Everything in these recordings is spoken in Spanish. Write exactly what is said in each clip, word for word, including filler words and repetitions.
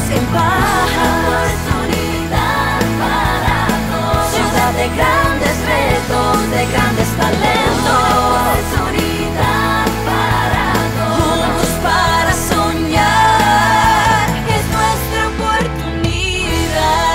en paz. Oportunidad para todos. Ciudad de grandes retos, de grandes talentos. Oportunidad para todos. Juntos para soñar, es nuestra oportunidad.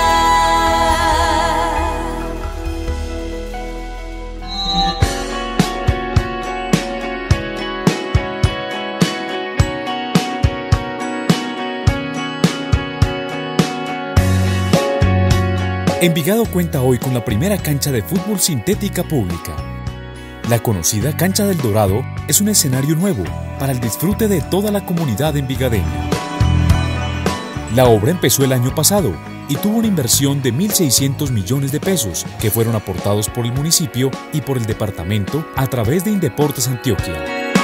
Envigado cuenta hoy con la primera cancha de fútbol sintética pública. La conocida Cancha del Dorado es un escenario nuevo para el disfrute de toda la comunidad envigadeña. La obra empezó el año pasado y tuvo una inversión de mil seiscientos millones de pesos que fueron aportados por el municipio y por el departamento a través de Indeportes Antioquia.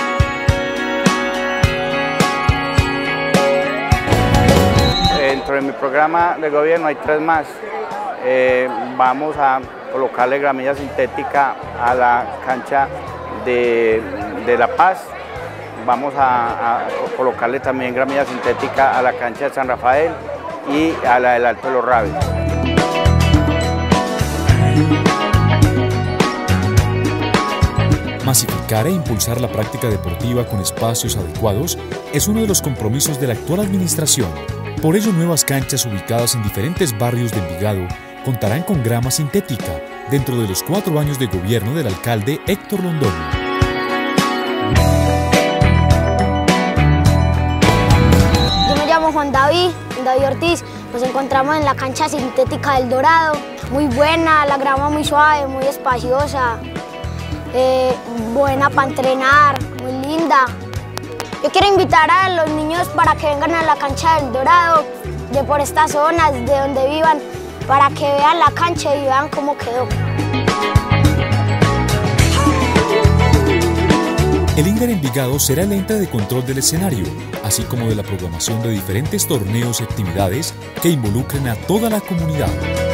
Dentro de mi programa de gobierno hay tres más. Eh, vamos a colocarle gramilla sintética a la cancha de, de La Paz. Vamos a, a colocarle también gramilla sintética a la cancha de San Rafael y a la del Alto de los Raves. Masificar e impulsar la práctica deportiva con espacios adecuados es uno de los compromisos de la actual administración. Por ello, nuevas canchas ubicadas en diferentes barrios de Envigado contarán con grama sintética dentro de los cuatro años de gobierno del alcalde Héctor Londoño. Yo me llamo Juan David, Juan David Ortiz. Nos encontramos en la cancha sintética del Dorado. Muy buena, la grama muy suave, muy espaciosa, eh, buena para entrenar, muy linda. Yo quiero invitar a los niños para que vengan a la cancha del Dorado, de por estas zonas, de donde vivan, para que vean la cancha y vean cómo quedó. El INDER Envigado será el ente de control del escenario, así como de la programación de diferentes torneos y actividades que involucren a toda la comunidad.